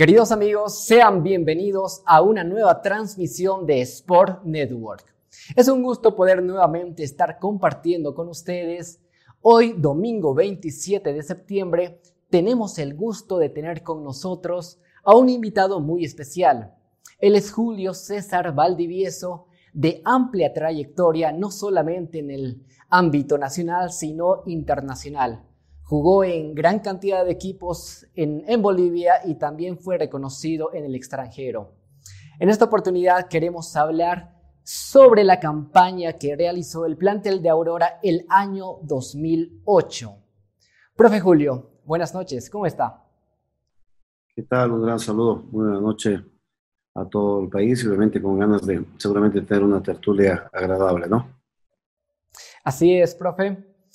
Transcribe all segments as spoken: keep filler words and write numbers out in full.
Queridos amigos, sean bienvenidos a una nueva transmisión de Sport Network. Es un gusto poder nuevamente estar compartiendo con ustedes. Hoy, domingo veintisiete de septiembre, tenemos el gusto de tener con nosotros a un invitado muy especial. Él es Julio César Valdivieso, de amplia trayectoria no solamente en el ámbito nacional, sino internacional. Jugó en gran cantidad de equipos en, en Bolivia y también fue reconocido en el extranjero. En esta oportunidad queremos hablar sobre la campaña que realizó el plantel de Aurora el año dos mil ocho. Profe Julio, buenas noches, ¿cómo está? ¿Qué tal? Un gran saludo. Buenas noches a todo el país y obviamente con ganas de seguramente tener una tertulia agradable, ¿no? Así es, profe.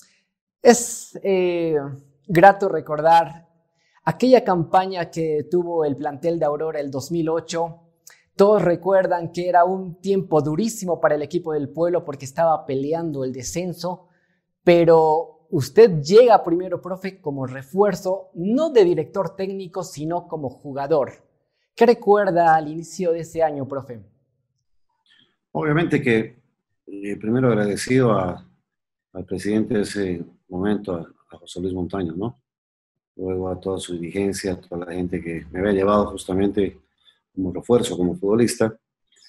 Es eh, grato recordar aquella campaña que tuvo el plantel de Aurora el dos mil ocho. Todos recuerdan que era un tiempo durísimo para el equipo del pueblo porque estaba peleando el descenso, pero usted llega primero, profe, como refuerzo, no de director técnico, sino como jugador. ¿Qué recuerda al inicio de ese año, profe? Obviamente que eh, primero agradecido a- al presidente de ese momento, a, a José Luis Montaño, ¿no? Luego a toda su dirigencia, a toda la gente que me había llevado justamente como refuerzo, como futbolista.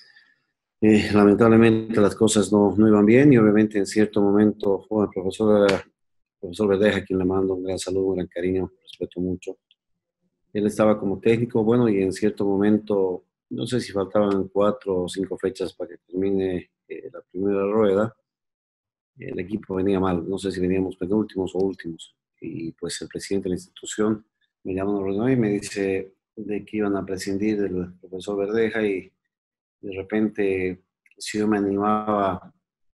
Eh, lamentablemente las cosas no, no iban bien y obviamente en cierto momento fue el profesor, el profesor Verdeja, a quien le mando un gran saludo, un gran cariño, respeto mucho. Él estaba como técnico, bueno, y en cierto momento, no sé si faltaban cuatro o cinco fechas para que termine eh, la primera rueda, el equipo venía mal, no sé si veníamos penúltimos o últimos. Y pues el presidente de la institución me llama a una reunión y me dice de que iban a prescindir del profesor Verdeja y de repente si yo me animaba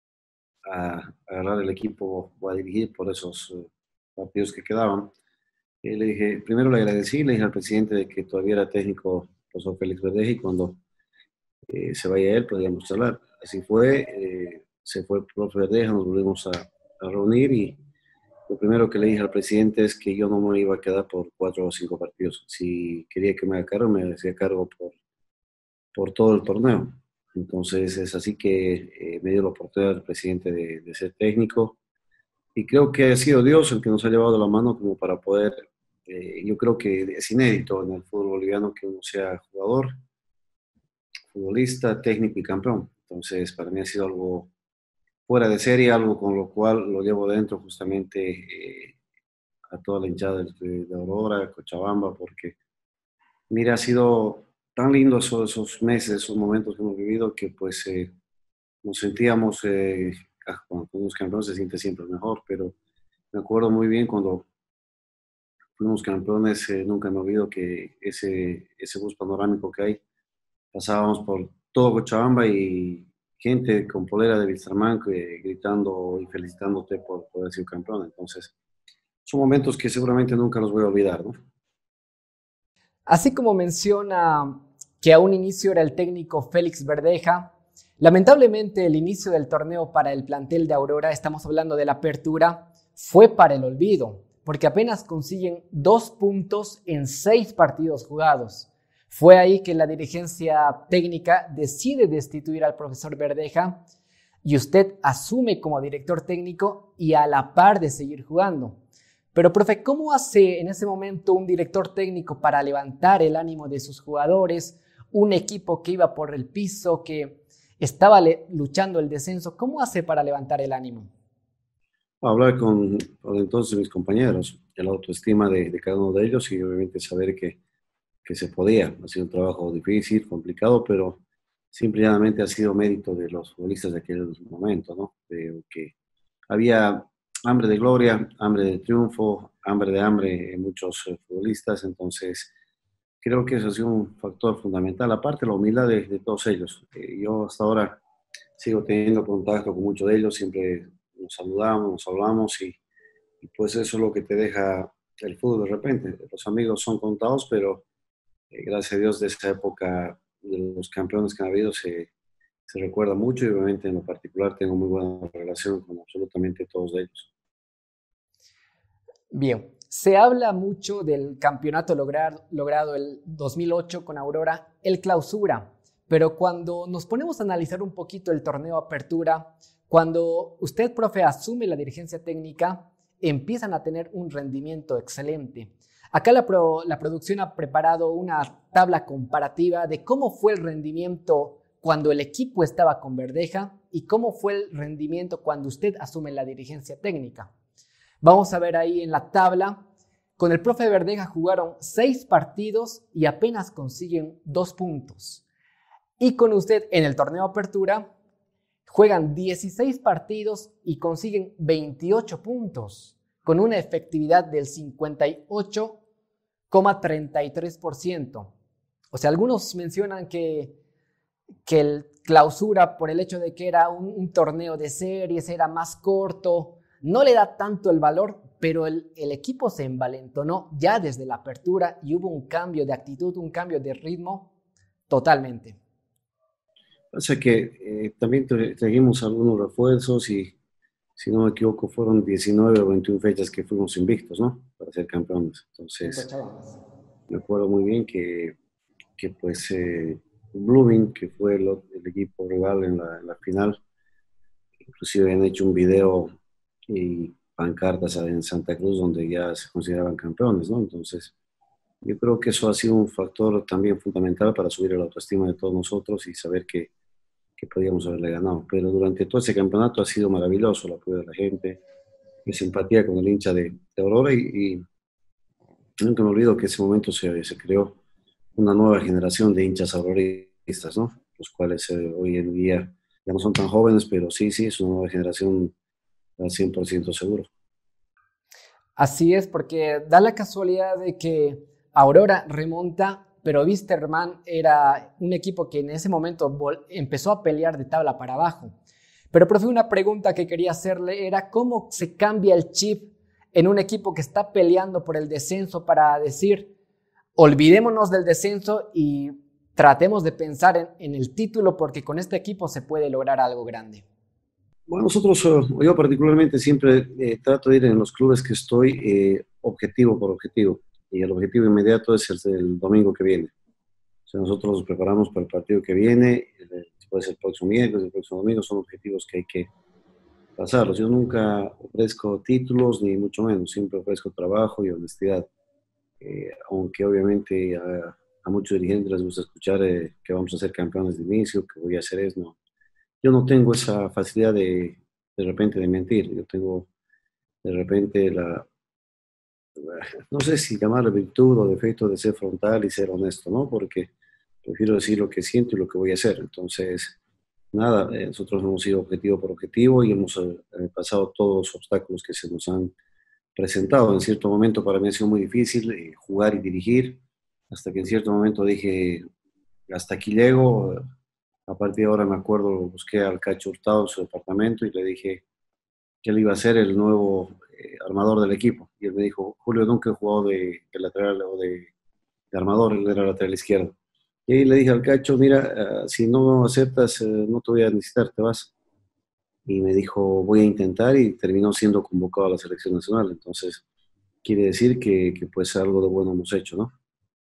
a agarrar el equipo o a dirigir por esos eh, partidos que quedaban. Y le dije, primero le agradecí, le dije al presidente de que todavía era técnico, profesor Félix Verdeja, y cuando eh, se vaya él podríamos hablar. Así fue, eh, se fue el profe Verdeja, nos volvimos a, a reunir y lo primero que le dije al presidente es que yo no me iba a quedar por cuatro o cinco partidos. Si quería que me haga cargo, me hacía cargo por, por todo el torneo. Entonces es así que eh, me dio la oportunidad el presidente de, de ser técnico y creo que ha sido Dios el que nos ha llevado la mano como para poder, eh, yo creo que es inédito en el fútbol boliviano que uno sea jugador, futbolista, técnico y campeón. Entonces, para mí ha sido algo fuera de serie, algo con lo cual lo llevo dentro justamente eh, a toda la hinchada de, de Aurora, Cochabamba, porque mira, ha sido tan lindo esos, esos meses, esos momentos que hemos vivido que pues eh, nos sentíamos, eh, ah, cuando fuimos campeones se siente siempre mejor, pero me acuerdo muy bien cuando fuimos campeones, eh, nunca me olvido que ese, ese bus panorámico que hay, pasábamos por todo Cochabamba y gente con polera de Wilstermann eh, gritando y felicitándote por poder ser campeón. Entonces, son momentos que seguramente nunca los voy a olvidar, ¿no? Así como menciona que a un inicio era el técnico Félix Verdeja, lamentablemente el inicio del torneo para el plantel de Aurora, estamos hablando de la apertura, fue para el olvido, porque apenas consiguen dos puntos en seis partidos jugados. Fue ahí que la dirigencia técnica decide destituir al profesor Verdeja y usted asume como director técnico y a la par de seguir jugando. Pero, profe, ¿cómo hace en ese momento un director técnico para levantar el ánimo de sus jugadores? Un equipo que iba por el piso, que estaba le- luchando el descenso, ¿cómo hace para levantar el ánimo? Hablar con, con entonces mis compañeros, la autoestima de, de cada uno de ellos y obviamente saber que, que se podía. Ha sido un trabajo difícil, complicado, pero simple y llanamente ha sido mérito de los futbolistas de aquel momento, ¿no? De que había hambre de gloria, hambre de triunfo, hambre de hambre en muchos eh, futbolistas, entonces creo que eso ha sido un factor fundamental, aparte la humildad de, de todos ellos. Eh, yo hasta ahora sigo teniendo contacto con muchos de ellos, siempre nos saludamos, nos hablamos y, y pues eso es lo que te deja el fútbol de repente. Los amigos son contados, pero eh, gracias a Dios de esa época, de los campeones que han habido, se, se recuerda mucho y obviamente en lo particular tengo muy buena relación con absolutamente todos ellos. Bien, Se habla mucho del campeonato lograr, logrado el dos mil ocho con Aurora, el Clausura, pero cuando nos ponemos a analizar un poquito el torneo Apertura, cuando usted, profe, asume la dirigencia técnica, empiezan a tener un rendimiento excelente. Acá la, pro, la producción ha preparado una tabla comparativa de cómo fue el rendimiento cuando el equipo estaba con Verdeja y cómo fue el rendimiento cuando usted asume la dirigencia técnica. Vamos a ver ahí en la tabla, con el profe Verdeja jugaron seis partidos y apenas consiguen dos puntos. Y con usted en el torneo Apertura juegan dieciséis partidos y consiguen veintiocho puntos, con una efectividad del cincuenta y ocho coma treinta y tres por ciento. O sea, algunos mencionan que, que el Clausura, por el hecho de que era un, un torneo de series, era más corto, no le da tanto el valor, pero el, el equipo se envalentonó ya desde la apertura y hubo un cambio de actitud, un cambio de ritmo totalmente. O sea que eh, también trajimos algunos refuerzos y, si no me equivoco, fueron diecinueve o veintiuna fechas que fuimos invictos, ¿no? Para ser campeones. Entonces, me acuerdo muy bien que, que pues, eh, Blooming, que fue el, el equipo rival en la, en la final, inclusive habían hecho un video y pancartas en Santa Cruz donde ya se consideraban campeones, ¿no? Entonces, yo creo que eso ha sido un factor también fundamental para subir la autoestima de todos nosotros y saber que, que podíamos haberle ganado. Pero durante todo ese campeonato ha sido maravilloso el apoyo de la gente, mi simpatía con el hincha de, de Aurora y, y nunca me olvido que en ese momento se, se creó una nueva generación de hinchas auroristas, ¿no? Los cuales eh, hoy en día ya no son tan jóvenes, pero sí, sí, es una nueva generación al cien por ciento seguro. Así es, porque da la casualidad de que Aurora remonta, pero Wisterman era un equipo que en ese momento empezó a pelear de tabla para abajo. Pero, profe, una pregunta que quería hacerle era cómo se cambia el chip en un equipo que está peleando por el descenso para decir, olvidémonos del descenso y tratemos de pensar en, en el título porque con este equipo se puede lograr algo grande. Bueno, nosotros, yo particularmente siempre eh, trato de ir en los clubes que estoy eh, objetivo por objetivo. Y el objetivo inmediato es el del domingo que viene. O sea, nosotros nos preparamos para el partido que viene, después el próximo miércoles, el próximo domingo, son objetivos que hay que pasarlos. Yo nunca ofrezco títulos, ni mucho menos, siempre ofrezco trabajo y honestidad. Eh, aunque obviamente a, a muchos dirigentes les gusta escuchar eh, que vamos a ser campeones de inicio, que voy a hacer eso, no. Yo no tengo esa facilidad de, de repente de mentir, yo tengo de repente la, no sé si llamarle virtud o defecto de ser frontal y ser honesto, ¿no? Porque prefiero decir lo que siento y lo que voy a hacer. Entonces, nada, eh, nosotros hemos ido objetivo por objetivo y hemos eh, pasado todos los obstáculos que se nos han presentado. En cierto momento para mí ha sido muy difícil eh, jugar y dirigir, hasta que en cierto momento dije, hasta aquí llego. A partir de ahora me acuerdo, busqué al Cacho Hurtado en su departamento y le dije que él iba a ser el nuevo eh, armador del equipo. Y él me dijo, Julio, nunca he jugado de, de lateral o de, de armador, él era lateral izquierdo. Y ahí le dije al Cacho, mira, uh, si no aceptas, uh, no te voy a necesitar, te vas. Y me dijo, voy a intentar, y terminó siendo convocado a la selección nacional. Entonces, quiere decir que, que pues algo de bueno hemos hecho, ¿no?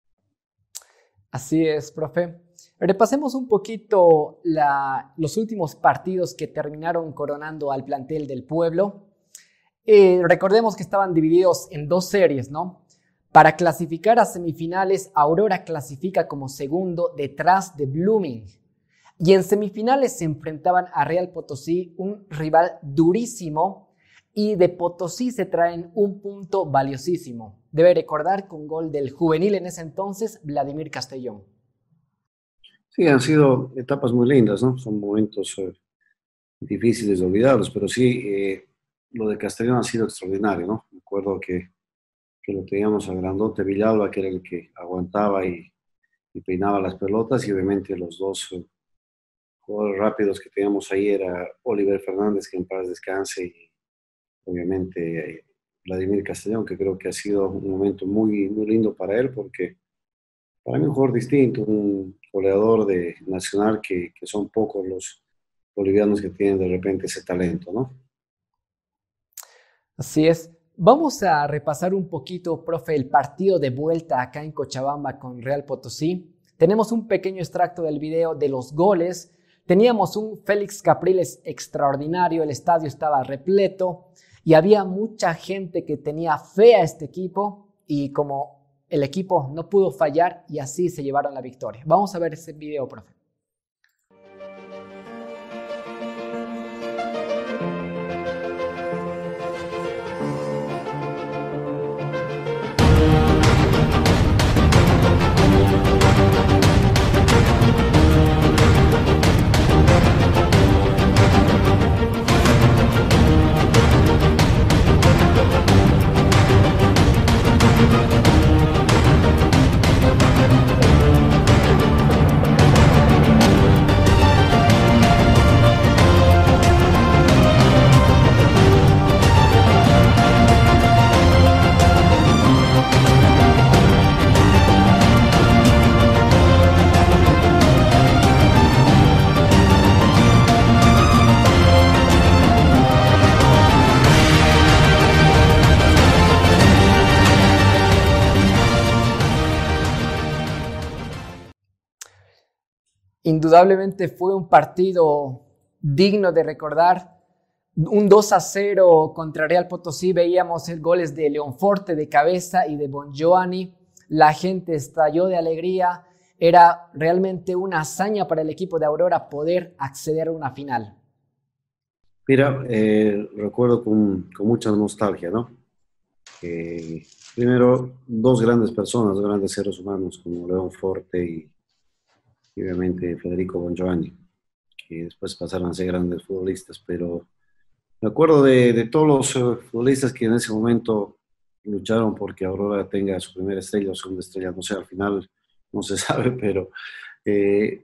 Así es, profe. Repasemos un poquito la, los últimos partidos que terminaron coronando al plantel del Pueblo. Eh, recordemos que estaban divididos en dos series, ¿no? Para clasificar a semifinales, Aurora clasifica como segundo detrás de Blooming. Y en semifinales se enfrentaban a Real Potosí, un rival durísimo, y de Potosí se traen un punto valiosísimo. Debe recordar con gol del juvenil en ese entonces, Vladimir Castellón. Sí, han sido etapas muy lindas, ¿no? Son momentos eh, difíciles de olvidarlos, pero sí, eh, lo de Castellón ha sido extraordinario, ¿no? Me acuerdo que, que lo teníamos al grandote Villalba, que era el que aguantaba y, y peinaba las pelotas, y obviamente los dos eh, jugadores rápidos que teníamos ahí era Oliver Fernández, que en paz descanse, y obviamente eh, Vladimir Castellón, que creo que ha sido un momento muy, muy lindo para él, porque para mí un jugador distinto, un goleador de Nacional, que, que son pocos los bolivianos que tienen de repente ese talento, ¿no? Así es. Vamos a repasar un poquito, profe, el partido de vuelta acá en Cochabamba con Real Potosí. Tenemos un pequeño extracto del video de los goles. Teníamos un Félix Capriles extraordinario, el estadio estaba repleto y había mucha gente que tenía fe a este equipo y como el equipo no pudo fallar y así se llevaron la victoria. Vamos a ver ese video, profe. Indudablemente fue un partido digno de recordar. Un dos a cero contra Real Potosí. Veíamos el goles de Leonforte de cabeza y de Bongiovanni. La gente estalló de alegría. Era realmente una hazaña para el equipo de Aurora poder acceder a una final. Mira, eh, recuerdo con, con mucha nostalgia, ¿no? Eh, primero, dos grandes personas, dos grandes seres humanos como Leonforte y y obviamente Federico Bongiovanni, que después pasaron a ser grandes futbolistas, pero me acuerdo de, de todos los uh, futbolistas que en ese momento lucharon porque Aurora tenga su primera estrella o segunda estrella, no sé, al final no se sabe, pero eh,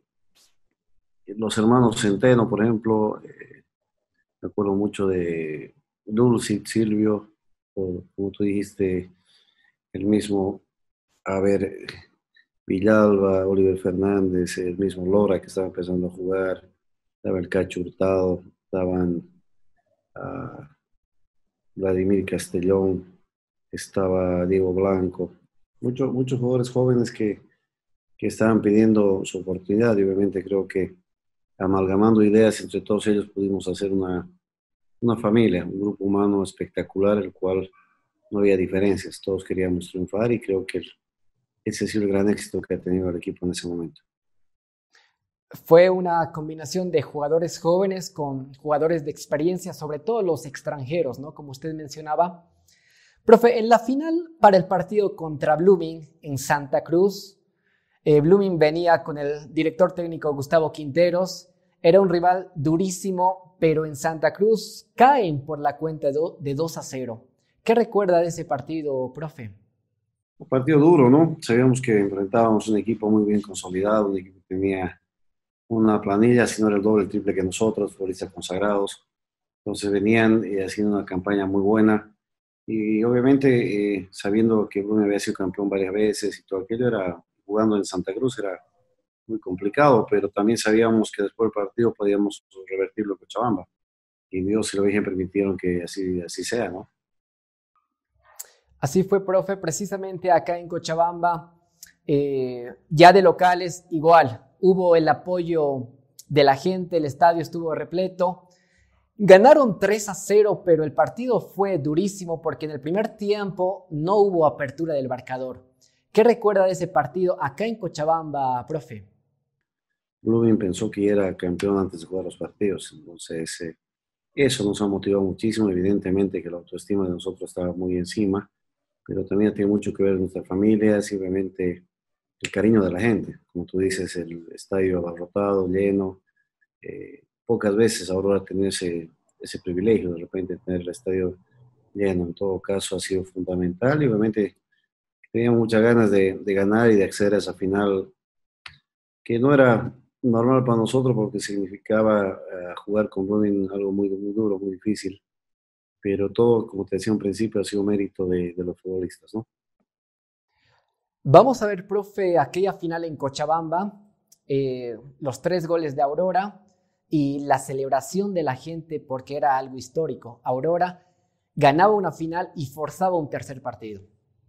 los hermanos Centeno, por ejemplo, eh, me acuerdo mucho de Dulce, Silvio, o como tú dijiste, el mismo, a ver, Villalba, Oliver Fernández, el mismo Lora que estaba empezando a jugar, estaba el Cacho Hurtado, estaban uh, Vladimir Castellón, estaba Diego Blanco, muchos muchos jugadores jóvenes que, que estaban pidiendo su oportunidad y obviamente creo que amalgamando ideas entre todos ellos pudimos hacer una, una familia, un grupo humano espectacular, el cual no había diferencias, todos queríamos triunfar y creo que ese ha sido el gran éxito que ha tenido el equipo en ese momento. Fue una combinación de jugadores jóvenes con jugadores de experiencia, sobre todo los extranjeros, ¿no? Como usted mencionaba. Profe, en la final para el partido contra Blooming en Santa Cruz, eh, Blooming venía con el director técnico Gustavo Quinteros. Era un rival durísimo, pero en Santa Cruz caen por la cuenta de dos a cero. ¿Qué recuerda de ese partido, profe? Un partido duro, ¿no? Sabíamos que enfrentábamos un equipo muy bien consolidado, un equipo que tenía una planilla, si no era el doble, el triple que nosotros, futbolistas consagrados. Entonces venían eh, haciendo una campaña muy buena y obviamente eh, sabiendo que Bruno había sido campeón varias veces y todo aquello, era, jugando en Santa Cruz era muy complicado, pero también sabíamos que después del partido podíamos revertirlo en Cochabamba y Dios y la Virgen permitieron que así, así sea, ¿no? Así fue, profe, precisamente acá en Cochabamba, eh, ya de locales, igual, hubo el apoyo de la gente, el estadio estuvo repleto. Ganaron tres a cero, pero el partido fue durísimo porque en el primer tiempo no hubo apertura del marcador. ¿Qué recuerda de ese partido acá en Cochabamba, profe? Blooming pensó que era campeón antes de jugar los partidos, entonces eh, eso nos ha motivado muchísimo, evidentemente que la autoestima de nosotros estaba muy encima, pero también tiene mucho que ver nuestra familia, simplemente el cariño de la gente. Como tú dices, el estadio abarrotado, lleno. Eh, pocas veces Aurora ha tenido ese, ese privilegio de repente tener el estadio lleno. En todo caso ha sido fundamental y obviamente teníamos muchas ganas de, de ganar y de acceder a esa final que no era normal para nosotros porque significaba uh, jugar con Bruning algo muy, muy duro, muy difícil. Pero todo, como te decía en principio, ha sido mérito de, de los futbolistas, ¿no? Vamos a ver, profe, aquella final en Cochabamba, eh, los tres goles de Aurora y la celebración de la gente porque era algo histórico. Aurora ganaba una final y forzaba un tercer partido.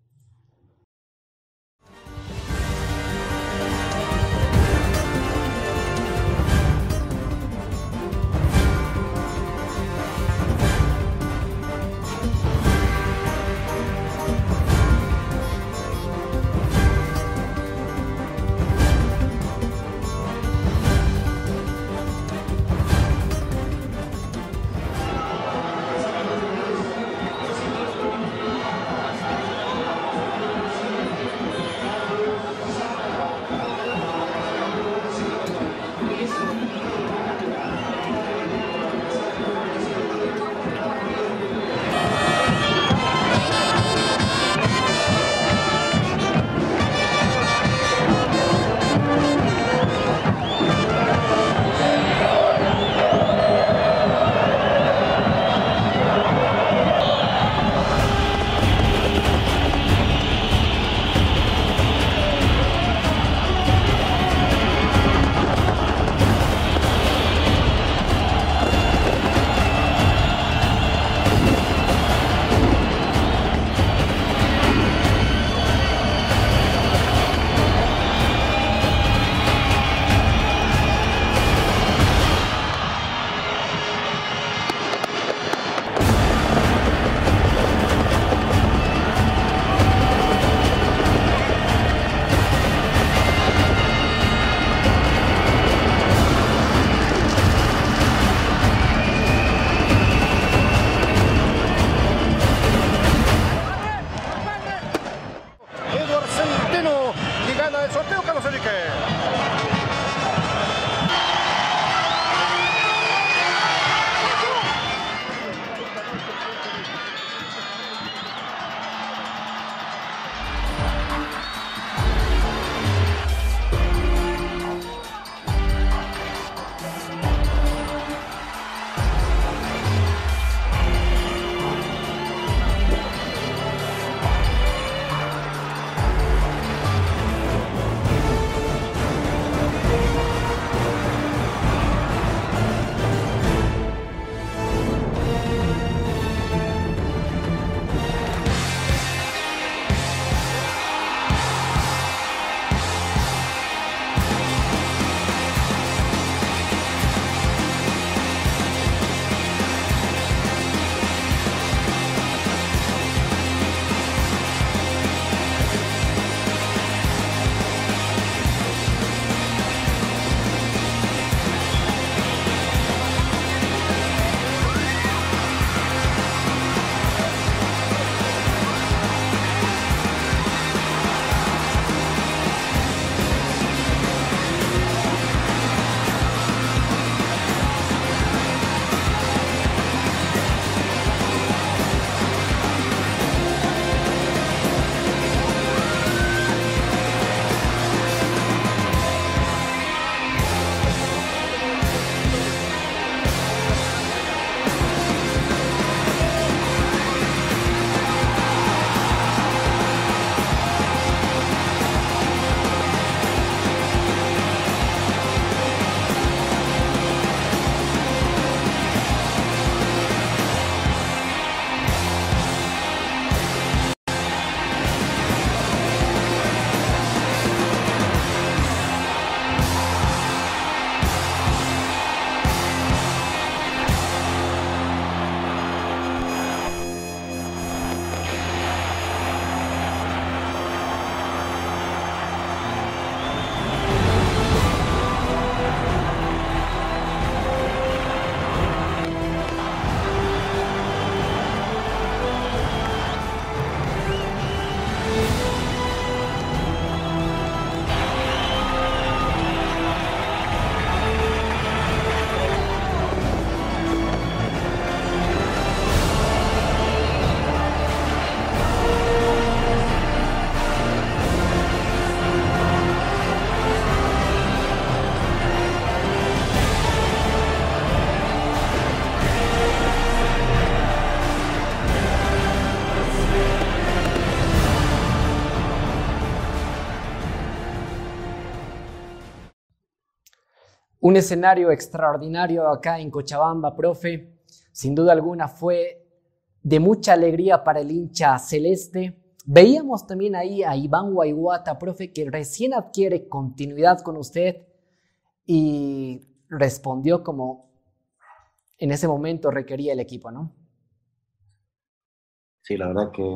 Un escenario extraordinario acá en Cochabamba, profe. Sin duda alguna fue de mucha alegría para el hincha celeste. Veíamos también ahí a Iván Guayguata, profe, que recién adquiere continuidad con usted y respondió como en ese momento requería el equipo, ¿no? Sí, la verdad que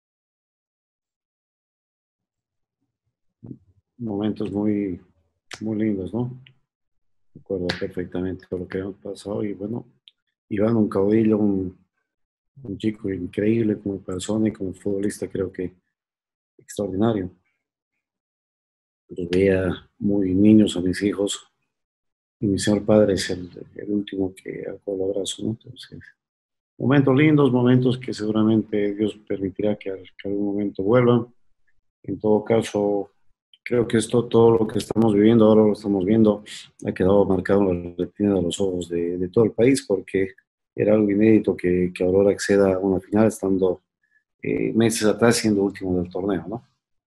momentos muy, muy lindos, ¿no? Recuerdo perfectamente todo lo que ha pasado y bueno, Iván, un caudillo, un, un chico increíble como persona y como futbolista, creo que extraordinario. Los veía muy niños a mis hijos y mi señor padre es el, el último que al cual abrazo, ¿no? Entonces, momentos lindos, momentos que seguramente Dios permitirá que, que algún momento vuelvan. En todo caso, creo que esto, todo lo que estamos viviendo, ahora lo estamos viendo, ha quedado marcado en la retina de los ojos de, de todo el país porque era algo inédito que, que Aurora acceda a una final estando eh, meses atrás siendo último del torneo, ¿no?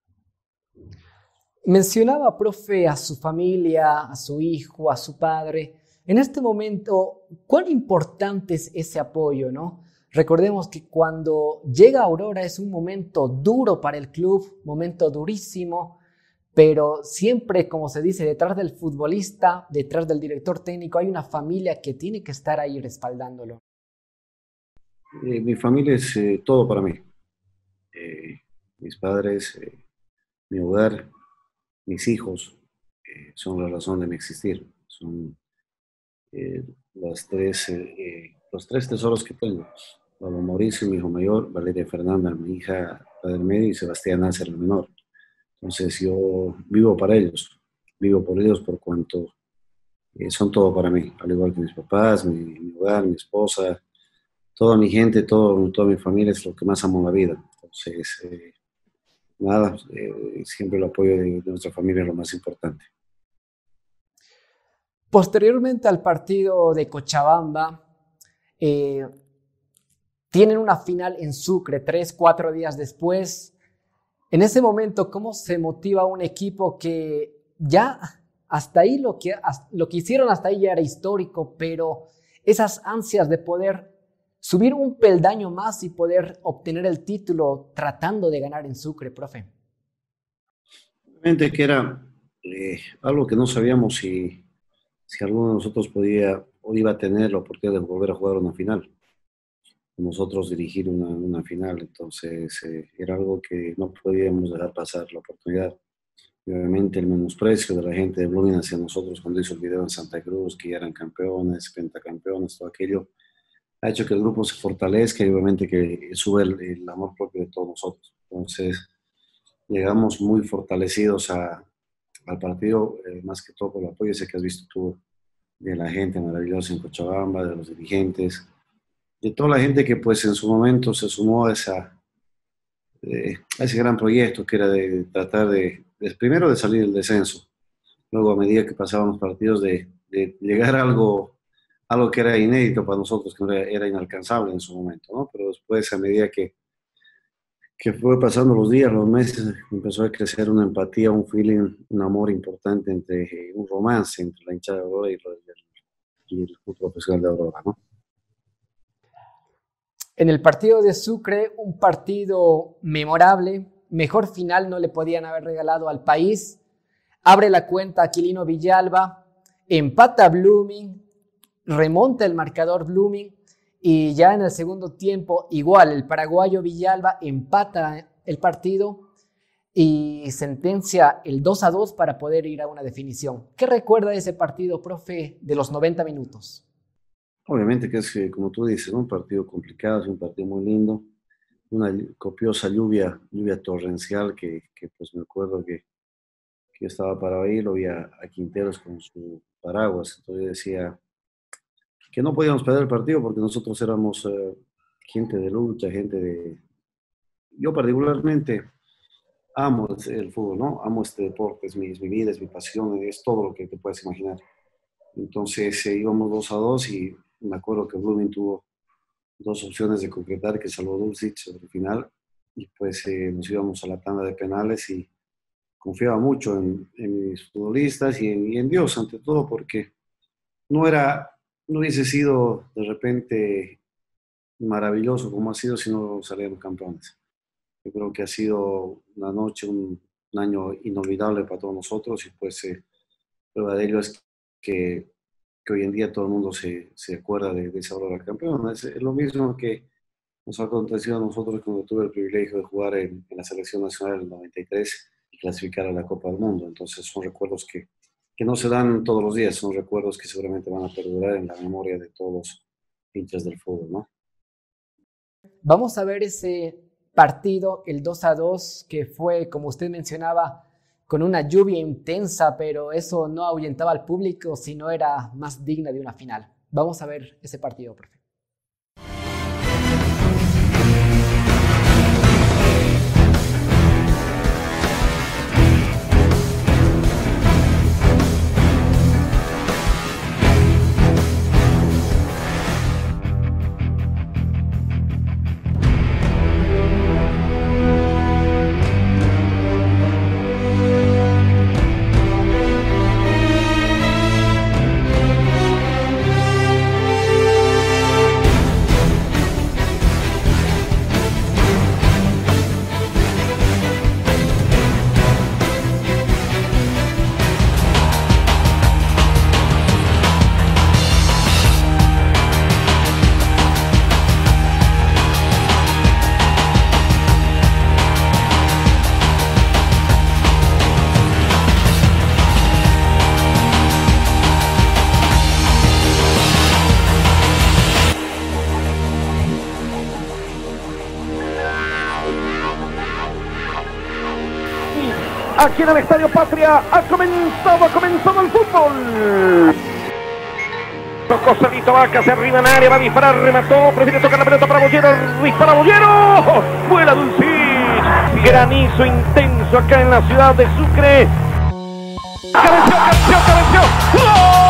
Mencionaba, profe, a su familia, a su hijo, a su padre. En este momento, ¿cuán importante es ese apoyo, no? Recordemos que cuando llega Aurora es un momento duro para el club, momento durísimo, pero siempre, como se dice, detrás del futbolista, detrás del director técnico, hay una familia que tiene que estar ahí respaldándolo. Eh, mi familia es eh, todo para mí. Eh, mis padres, eh, mi hogar, mis hijos eh, son la razón de mi existir. Son eh, las tres, eh, eh, los tres tesoros que tengo. Pablo Mauricio, mi hijo mayor, Valeria Fernanda, mi hija la del medio y Sebastián Nácer, el menor. Entonces yo vivo para ellos, vivo por ellos por cuanto eh, son todo para mí, al igual que mis papás, mi, mi hogar, mi esposa, toda mi gente, todo, toda mi familia es lo que más amo en la vida. Entonces, eh, nada, eh, siempre el apoyo de, de nuestra familia es lo más importante. Posteriormente al partido de Cochabamba, eh, tienen una final en Sucre tres, cuatro días después. En ese momento, ¿cómo se motiva un equipo que ya hasta ahí lo que, lo que hicieron hasta ahí ya era histórico, pero esas ansias de poder subir un peldaño más y poder obtener el título tratando de ganar en Sucre, profe? Obviamente que era eh, algo que no sabíamos si, si alguno de nosotros podía o iba a tener la oportunidad de volver a jugar una final, nosotros dirigir una, una final, entonces eh, era algo que no podíamos dejar pasar la oportunidad. Y obviamente el menosprecio de la gente de Blooming hacia nosotros cuando hizo el video en Santa Cruz, que ya eran campeones, pentacampeones, todo aquello, ha hecho que el grupo se fortalezca y obviamente que sube el, el amor propio de todos nosotros. Entonces, llegamos muy fortalecidos a, al partido, eh, más que todo por el apoyo ese que has visto tú de la gente maravillosa en Cochabamba, de los dirigentes, de toda la gente que pues en su momento se sumó a, esa, eh, a ese gran proyecto que era de tratar de, de, primero de salir del descenso, luego a medida que pasaban los partidos de, de llegar a algo, algo que era inédito para nosotros, que era, era inalcanzable en su momento, ¿no? Pero después a medida que, que fue pasando los días, los meses, empezó a crecer una empatía, un feeling, un amor importante entre, eh, un romance entre la hinchada de Aurora y, y el club profesional de Aurora, ¿no? En el partido de Sucre, un partido memorable, mejor final no le podían haber regalado al país. Abre la cuenta Aquilino Villalba, empata Blooming, remonta el marcador Blooming y ya en el segundo tiempo igual el paraguayo Villalba empata el partido y sentencia el dos a dos para poder ir a una definición. ¿Qué recuerda de ese partido, profe, de los noventa minutos? Obviamente que es, como tú dices, ¿no? Un partido complicado, es un partido muy lindo, una copiosa lluvia, lluvia torrencial que, que pues me acuerdo que, que yo estaba parado ahí, lo vi a, a Quinteros con su paraguas, entonces yo decía que no podíamos perder el partido porque nosotros éramos uh, gente de lucha, gente de... Yo particularmente amo el, el fútbol, ¿no? Amo este deporte, es mi, es mi vida, es mi pasión, es todo lo que te puedes imaginar. Entonces eh, íbamos dos a dos y me acuerdo que Blooming tuvo dos opciones de concretar que salvó Dulcich sobre el final y pues eh, nos íbamos a la tanda de penales y confiaba mucho en, en mis futbolistas y en, y en Dios ante todo porque no era, no hubiese sido de repente maravilloso como ha sido si no salieron campeones. Yo creo que ha sido una noche, un, un año inolvidable para todos nosotros y pues eh, prueba de ello es que, que hoy en día todo el mundo se, se acuerda de, de esa hora campeón. Es, es lo mismo que nos ha acontecido a nosotros cuando tuve el privilegio de jugar en, en la selección nacional en el noventa y tres y clasificar a la Copa del Mundo. Entonces son recuerdos que, que no se dan todos los días, son recuerdos que seguramente van a perdurar en la memoria de todos los hinchas del fútbol, ¿no? Vamos a ver ese partido, el dos a dos, que fue, como usted mencionaba, con una lluvia intensa, pero eso no ahuyentaba al público, sino era más digna de una final. Vamos a ver ese partido, profe. Aquí en el Estadio Patria ha comenzado, ha comenzado el fútbol. Tocó solito Vaca, se arriba en área, va a disparar, remató, prefiere tocar la pelota para Bollero, dispara Bollero, vuela Dulcich, granizo intenso acá en la ciudad de Sucre. Cabeció, cabeció, cabeció, ¡gol!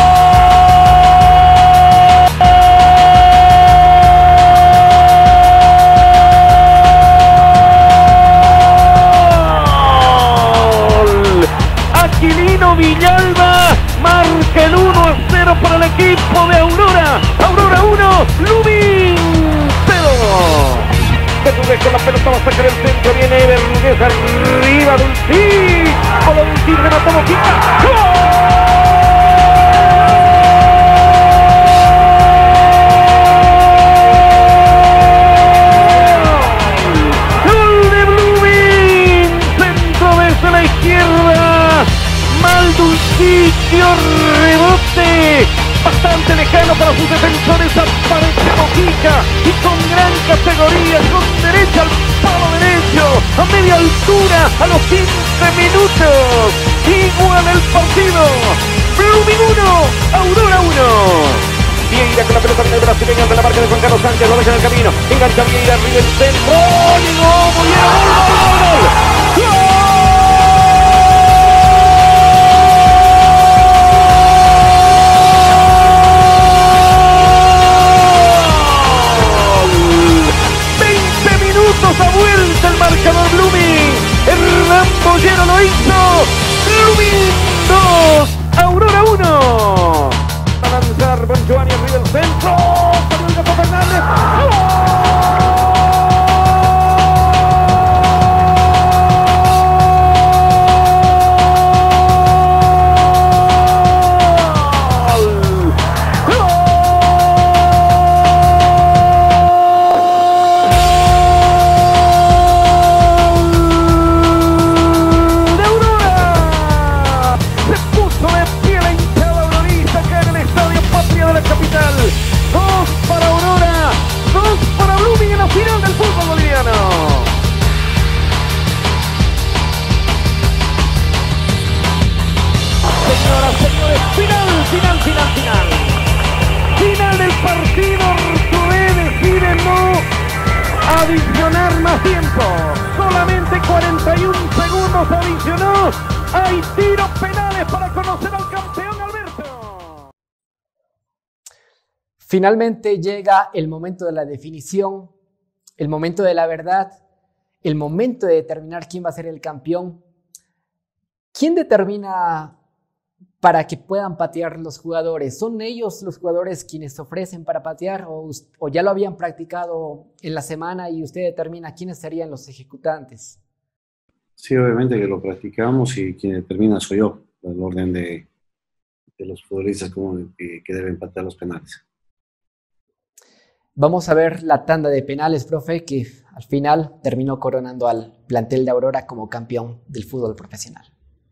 Aquilino Villalba marca el uno a cero para el equipo de Aurora. Aurora uno, Lumin cero. Bermúdez con la pelota va a sacar el centro. Viene Bermúdez arriba, Dulcich. Con Dulcich remató Mojica. ¡Gol! ¡Gol de Lumin! Centro desde la izquierda. Mal Dulcich, dio rebote bastante lejano para sus defensores, aparece Mojica y con gran categoría, con derecha al palo derecho, a media altura, a los quince minutos, igual el partido. Blooming uno, Aurora uno. Vieira con la pelota en el brasileño de la marca de Juan Carlos Sánchez, lo deja en el camino, engancha Vieira, arriba el centro, llegó, muy bien, gol, gol, gol, gol, gol. A vuelta el marcador Blooming. Hernán Bollero lo hizo. Blooming dos, Aurora uno. Va a lanzar Bon Giovanni arriba del centro. Con el Gato Fernández. Final, final, final. Final del partido. Artubé decide no adicionar más tiempo. Solamente cuarenta y un segundos adicionó. Hay tiros penales para conocer al campeón, Alberto. Finalmente llega el momento de la definición, el momento de la verdad, el momento de determinar quién va a ser el campeón. ¿Quién determina para que puedan patear los jugadores? ¿Son ellos los jugadores quienes ofrecen para patear o, o ya lo habían practicado en la semana y usted determina quiénes serían los ejecutantes? Sí, obviamente que lo practicamos y quien determina soy yo, el orden de, de los futbolistas como que, que deben patear los penales. Vamos a ver la tanda de penales, profe, que al final terminó coronando al plantel de Aurora como campeón del fútbol profesional.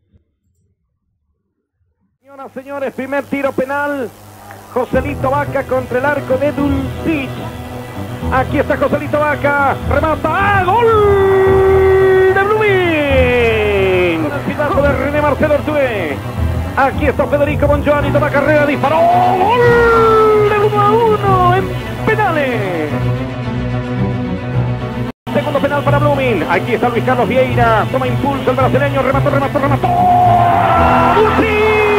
Señoras, señores, primer tiro penal. Joselito Vaca contra el arco de Dulcich. Aquí está Joselito Vaca. Remata. ¡Ah, gol de Blooming! Con el silbato de René Marcelo Ortué. Aquí está Federico Bongiovanni. Toma carrera. Disparó. ¡Gol de uno a uno en penales! Segundo penal para Blooming. Aquí está Luis Carlos Vieira. Toma impulso el brasileño. Remató, remató, remató. ¡Dulcich!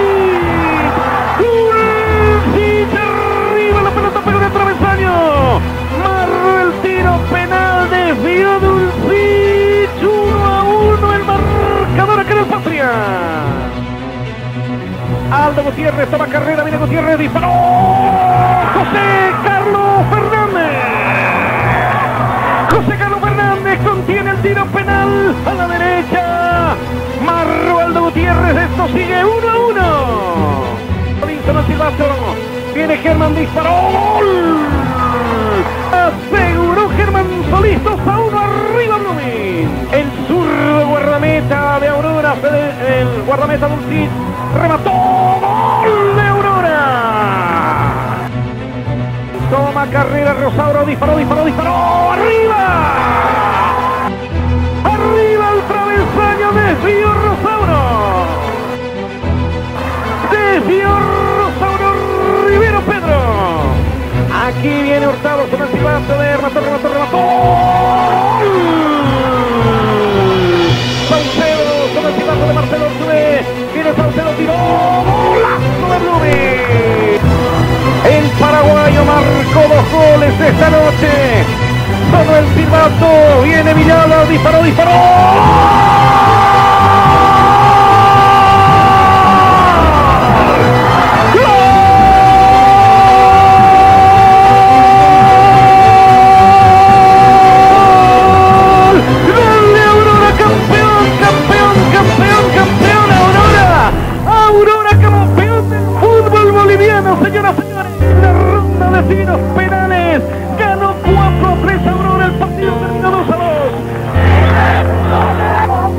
Pegó en el travesaño. Marró el tiro penal. Desvió Dulcich. uno a uno el marcador acá en el Patria. Aldo Gutiérrez toma carrera. Viene Gutiérrez. Disparó. José Carlos Fernández. José Carlos Fernández contiene el tiro penal a la derecha. Marró Aldo Gutiérrez. Esto sigue uno a uno. Vincent al silbato. Viene Germán, disparó, ¡gol! Aseguró Germán Solís, dos a uno arriba Blooming. El zurdo guardameta de Aurora, el guardameta Dulcich, remató, ¡gol de Aurora! Toma carrera Rosauro, disparó, disparó, disparó, ¡arriba! ¡Arriba el travesaño, desvió Rosauro! Desvió Rosauro Rivero Pedro. Aquí viene Hurtado con el silbato de remató, remató, remató. Saucedo con el silbato de Marcelo Ortué. Viene Saucedo, tiró. Golazo de Blooming. El paraguayo marcó dos goles esta noche. Sonó el silbato. Viene Villalba, disparó, disparó. Señoras y señores, la ronda de tiros penales ganó cuatro a tres Aurora, el partido terminó dos a dos.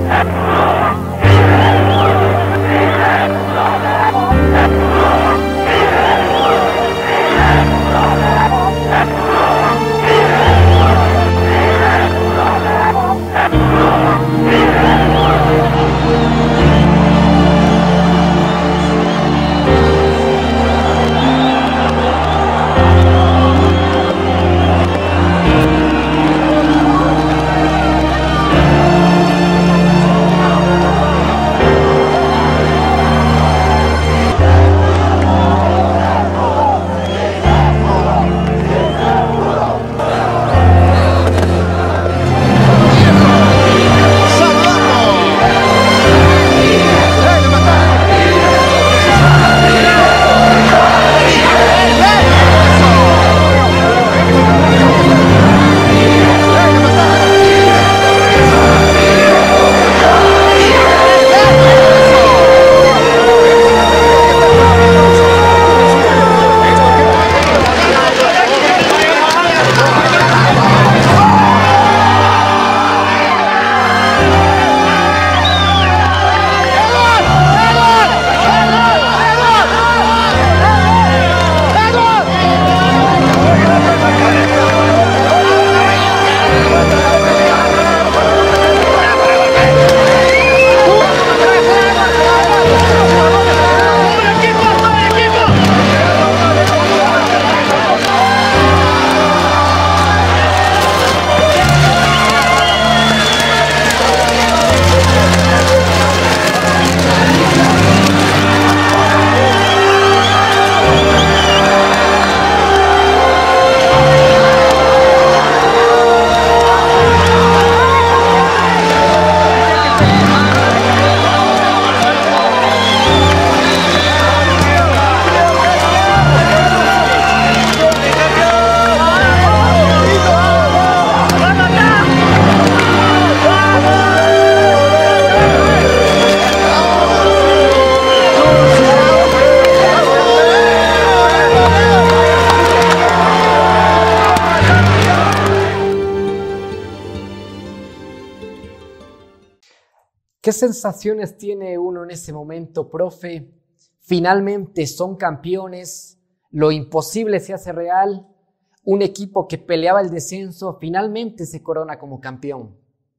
¿Qué sensaciones tiene uno en ese momento, profe? Finalmente son campeones, lo imposible se hace real, un equipo que peleaba el descenso finalmente se corona como campeón.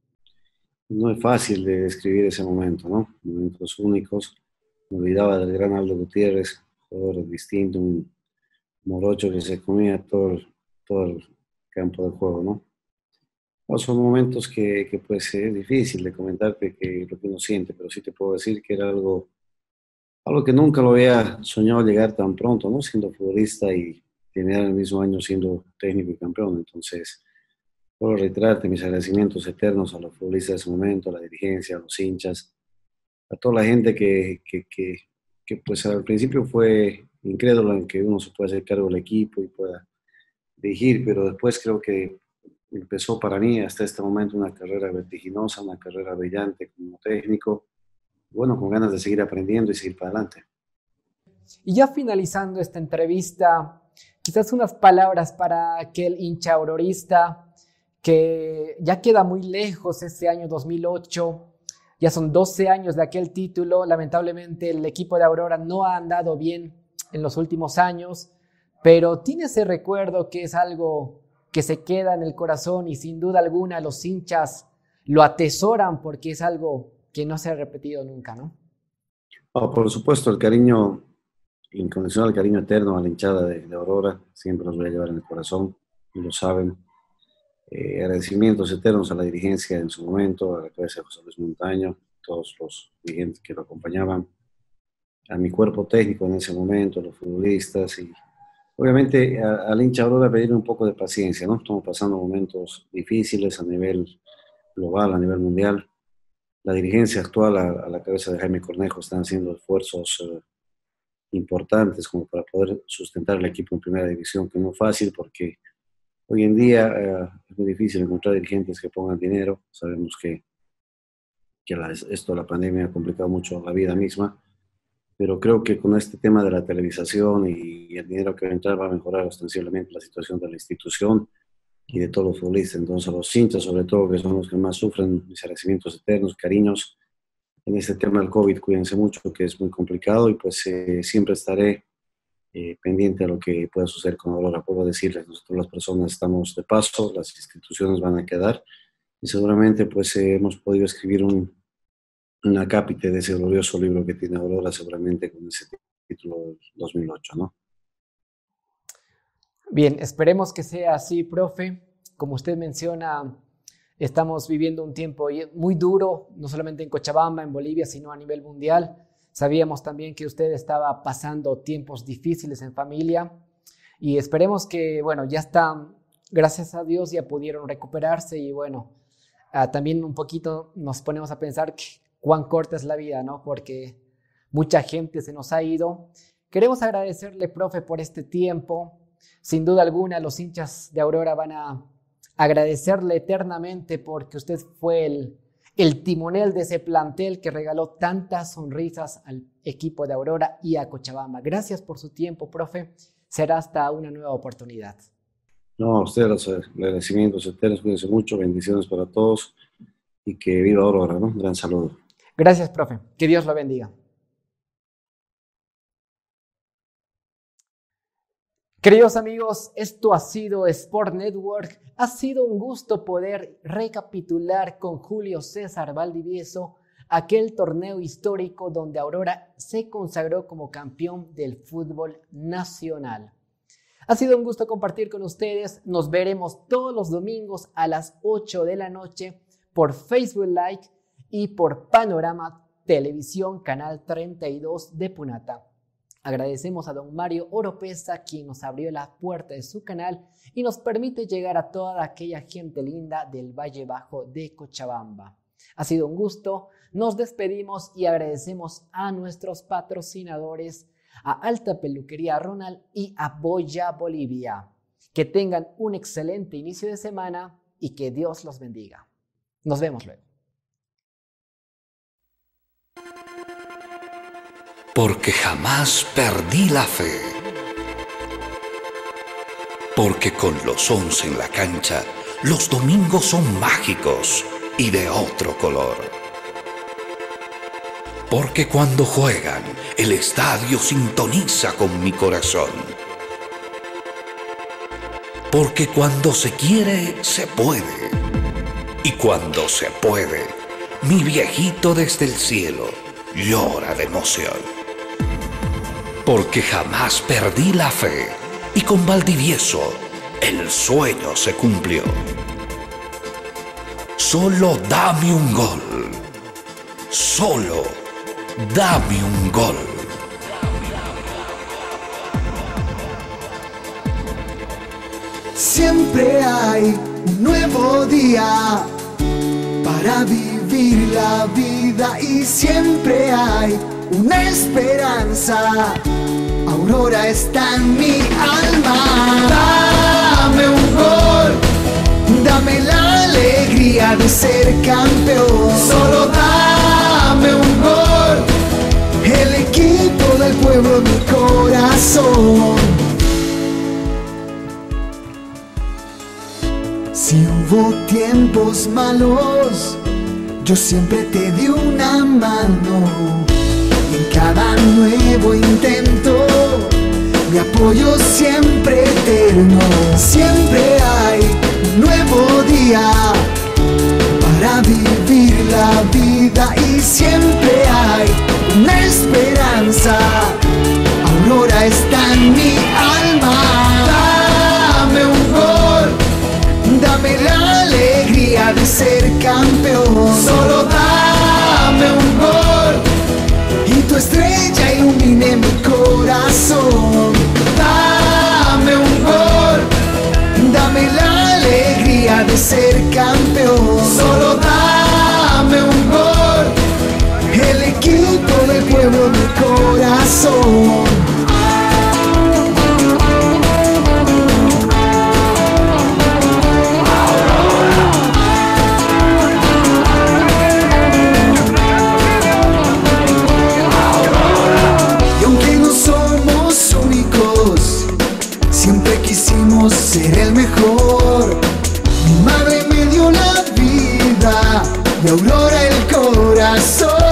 No es fácil de describir ese momento, ¿no? Momentos únicos. Me olvidaba del gran Aldo Gutiérrez, jugador distinto, un morocho que se comía todo el, todo el campo de juego, ¿no? No, son momentos que, que pues es difícil de comentarte que lo que uno siente, pero sí te puedo decir que era algo, algo que nunca lo había soñado llegar tan pronto, ¿no? Siendo futbolista y terminar el mismo año siendo técnico y campeón. Entonces, puedo reiterarte mis agradecimientos eternos a los futbolistas de ese momento, a la dirigencia, a los hinchas, a toda la gente que, que, que, que pues al principio fue incrédula en que uno se pueda hacer cargo del equipo y pueda dirigir, pero después creo que empezó para mí hasta este momento una carrera vertiginosa, una carrera brillante como técnico, bueno, con ganas de seguir aprendiendo y seguir para adelante. Y ya finalizando esta entrevista, quizás unas palabras para aquel hincha aurorista que ya queda muy lejos ese año dos mil ocho, ya son doce años de aquel título, lamentablemente el equipo de Aurora no ha andado bien en los últimos años, pero tiene ese recuerdo que es algo que se queda en el corazón y sin duda alguna los hinchas lo atesoran porque es algo que no se ha repetido nunca, ¿no? Oh, por supuesto, el cariño incondicional, el cariño eterno a la hinchada de, de Aurora, siempre los voy a llevar en el corazón y lo saben. Eh, agradecimientos eternos a la dirigencia en su momento, a la cabeza de José Luis Montaño, todos los dirigentes que lo acompañaban, a mi cuerpo técnico en ese momento, a los futbolistas y obviamente al hincha Aurora pedirle un poco de paciencia, ¿no? Estamos pasando momentos difíciles a nivel global, a nivel mundial. La dirigencia actual a, a la cabeza de Jaime Cornejo están haciendo esfuerzos eh, importantes como para poder sustentar el equipo en primera división, que no es fácil porque hoy en día eh, es muy difícil encontrar dirigentes que pongan dinero. Sabemos que, que la, esto de la pandemia ha complicado mucho la vida misma, pero creo que con este tema de la televisación y el dinero que va a entrar va a mejorar ostensiblemente la situación de la institución y de todos los futbolistas. Entonces, a los hinchas, sobre todo, que son los que más sufren, mis agradecimientos eternos, cariños. En este tema del COVID, cuídense mucho, que es muy complicado y pues eh, siempre estaré eh, pendiente a lo que pueda suceder con Aurora. Puedo decirles, nosotros las personas estamos de paso, las instituciones van a quedar y seguramente pues eh, hemos podido escribir un una cápite de ese glorioso libro que tiene Aurora, seguramente con ese título dos mil ocho, ¿no? Bien, esperemos que sea así, profe. Como usted menciona, estamos viviendo un tiempo muy duro, no solamente en Cochabamba, en Bolivia, sino a nivel mundial. Sabíamos también que usted estaba pasando tiempos difíciles en familia y esperemos que, bueno, ya están, gracias a Dios, ya pudieron recuperarse y, bueno, uh, también un poquito nos ponemos a pensar que cuán corta es la vida, ¿no? Porque mucha gente se nos ha ido. Queremos agradecerle, profe, por este tiempo. Sin duda alguna, los hinchas de Aurora van a agradecerle eternamente porque usted fue el, el timonel de ese plantel que regaló tantas sonrisas al equipo de Aurora y a Cochabamba. Gracias por su tiempo, profe. Será hasta una nueva oportunidad. No, a ustedes los agradecimientos eternos. Cuídense mucho. Bendiciones para todos y que viva Aurora, ¿no? Un gran saludo. Gracias, profe. Que Dios lo bendiga. Queridos amigos, esto ha sido Sport Network. Ha sido un gusto poder recapitular con Julio César Valdivieso aquel torneo histórico donde Aurora se consagró como campeón del fútbol nacional. Ha sido un gusto compartir con ustedes. Nos veremos todos los domingos a las ocho de la noche por Facebook Live y por Panorama Televisión, Canal treinta y dos de Punata. Agradecemos a don Mario Oropesa, quien nos abrió la puerta de su canal y nos permite llegar a toda aquella gente linda del Valle Bajo de Cochabamba. Ha sido un gusto, nos despedimos y agradecemos a nuestros patrocinadores, a Alta Peluquería Ronald y a Boya Bolivia. Que tengan un excelente inicio de semana y que Dios los bendiga. Nos vemos luego. Porque jamás perdí la fe. Porque con los once en la cancha, los domingos son mágicos y de otro color. Porque cuando juegan, el estadio sintoniza con mi corazón. Porque cuando se quiere, se puede. Y cuando se puede, mi viejito desde el cielo llora de emoción. Porque jamás perdí la fe y con Valdivieso el sueño se cumplió. Solo dame un gol. Solo dame un gol. Siempre hay un nuevo día para vivir la vida y siempre hay una esperanza. Aurora está en mi alma. Dame un gol, dame la alegría de ser campeón. Solo dame un gol, el equipo del pueblo en mi corazón. Si hubo tiempos malos, yo siempre te di una mano. Y en cada nuevo intento, mi apoyo siempre eterno. Siempre hay un nuevo día para vivir la vida y siempre hay una esperanza. Aurora está en mi alma. Dame un gol, dame la alegría de ser campeón. Solo dame un gol y tu estrella ilumine mi corazón. Dame un gol, dame la alegría de ser campeón. Solo dame un gol, el equipo del pueblo en mi corazón. Siempre quisimos ser el mejor. Mi madre me dio la vida y Aurora el corazón.